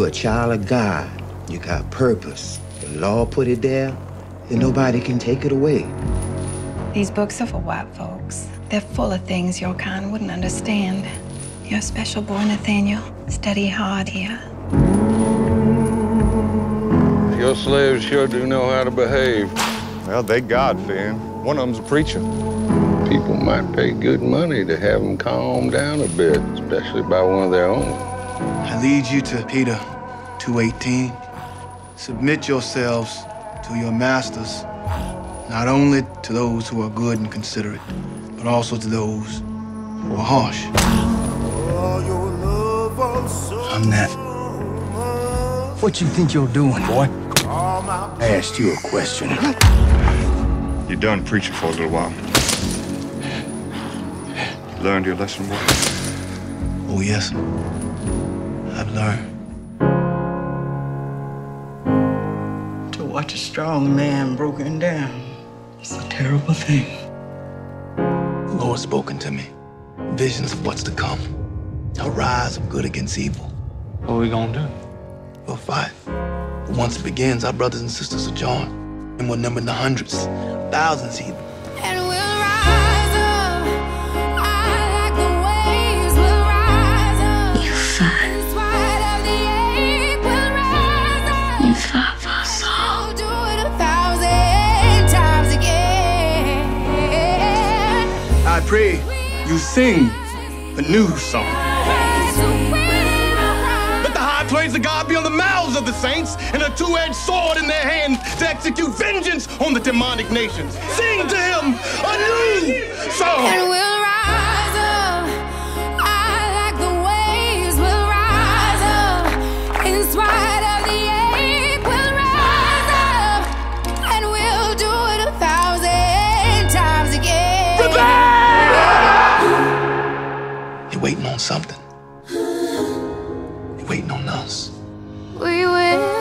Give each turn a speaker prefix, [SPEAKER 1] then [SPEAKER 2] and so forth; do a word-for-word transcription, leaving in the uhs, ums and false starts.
[SPEAKER 1] a child of God. You got purpose. The law put it there, and nobody can take it away.
[SPEAKER 2] These books are for white folks. They're full of things your kind wouldn't understand. You're a special boy, Nathaniel. Study hard here.
[SPEAKER 3] Your slaves sure do know how to behave.
[SPEAKER 4] Well, they God-fearing. One of them's a preacher.
[SPEAKER 3] People might pay good money to have them calm down a bit, especially by one of their own.
[SPEAKER 5] I lead you to Peter two eighteen. Submit yourselves to your masters, not only to those who are good and considerate, but also to those who are harsh. I'm that.
[SPEAKER 6] What you think you're doing, boy? I asked you a question.
[SPEAKER 4] You done preaching for a little while. Learned your lesson, boy?
[SPEAKER 5] Oh, yes. I've learned.
[SPEAKER 7] To watch a strong man broken down, it's a terrible thing.
[SPEAKER 5] The Lord's spoken to me. Visions of what's to come. A rise of good against evil.
[SPEAKER 8] What are we gonna do?
[SPEAKER 5] We'll fight. But once it begins, our brothers and sisters will join. And we'll number in the hundreds, thousands even.
[SPEAKER 9] And we'll rise up. I like the waves. We'll rise up.
[SPEAKER 10] You fight.
[SPEAKER 9] In spite of the ache, we'll rise up.
[SPEAKER 10] You fight for us all.
[SPEAKER 9] We'll do it a thousand times again.
[SPEAKER 5] I pray you sing a new song. Let the high praise of God be on the mouths of the saints and a two-edged sword in their hand to execute vengeance on the demonic nations. Sing to him a new song.
[SPEAKER 9] And we'll rise up. I like the waves. We'll rise up. In spite of the ache, we'll rise up. And we'll do it a thousand times again.
[SPEAKER 5] You're waiting on something. You're waiting on us.
[SPEAKER 9] We will.